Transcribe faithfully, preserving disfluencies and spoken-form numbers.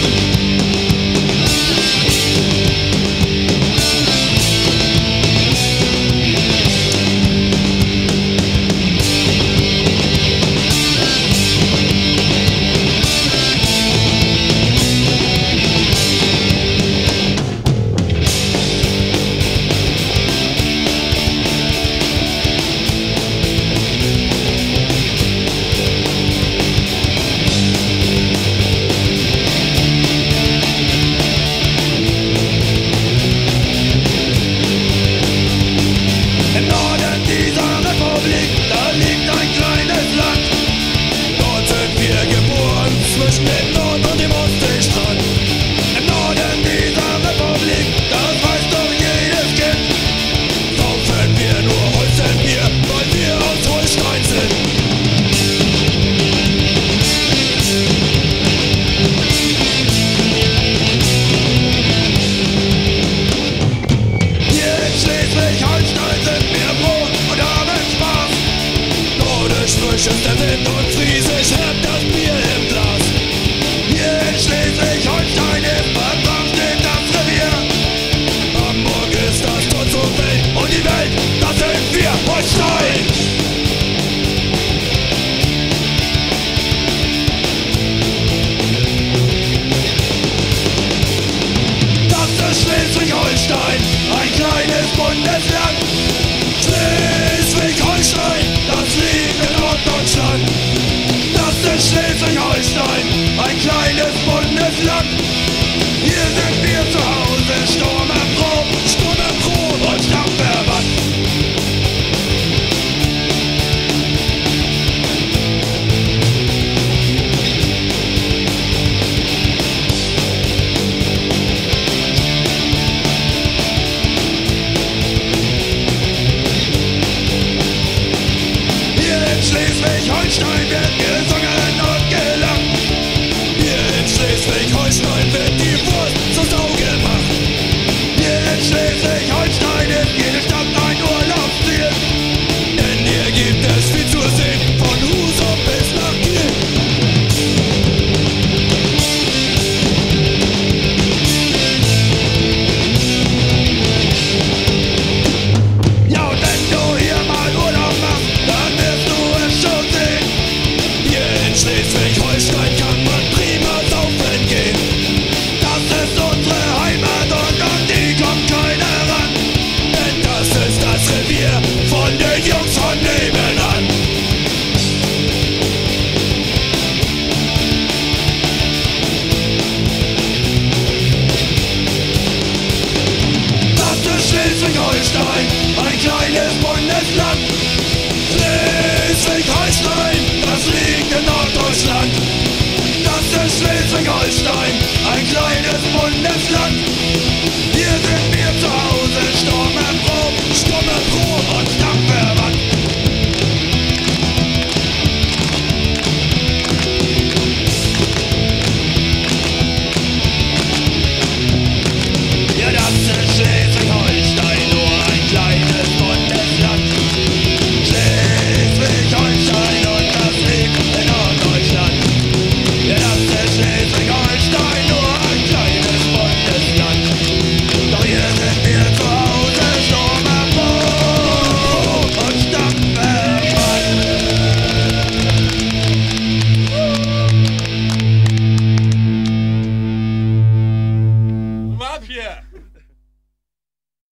Schützt der Wind und friesig hört das Bier im Glas. Hier in Schleswig-Holstein im Anfang steht das Revier. Hamburg ist das Tor zur Welt und die Welt, das sind wir, Holstein. Das ist Schleswig-Holstein, ein kleines Bundesland. Schleswig-Holstein, das liegt in Norddeutschland. Das ist Schleswig-Holstein, ein kleines Bundesland. Hier sind wir zu Hause, sturmerprobt, sturmerprobt und stammverwandt. Schleswig-Holstein wird gesungen und gelacht. Hier in Schleswig-Holstein wird die Wurst zur Sau gemacht. Hier in Schleswig-Holstein ist jede Stadt ein Urlaubsziel. Denn hier gibt es viel zu sehen, von Husum bis nach Kiel. Ja, und wenn du hier mal Urlaub machst, dann wirst du es schon sehen. Hier in Schleswig-Holstein kann man prima saufen gehen. Das ist unsere Heimat und an die kommt keiner ran. Denn das ist das Revier von den Jungs von nebenan. Das ist Schleswig-Holstein, ein kleines Bundesland. Schleswig-Holstein, das liegt in Norddeutschland. Das ist Schleswig-Holstein, ein kleines Bundesland. Hier sind wir zu Hause, sturmerprobt, sturmerprobt und stammverwandt. Ja, das ist Schleswig-Holstein, nur ein kleines Bundesland. Schleswig-Holstein und das liegt in Norddeutschland. Ja, das ist Schleswig-Holstein, nur ein kleines Bundesland. Doch hier sind wir zu Hause, sturmerprobt und stammverwandt. Mal ab hier!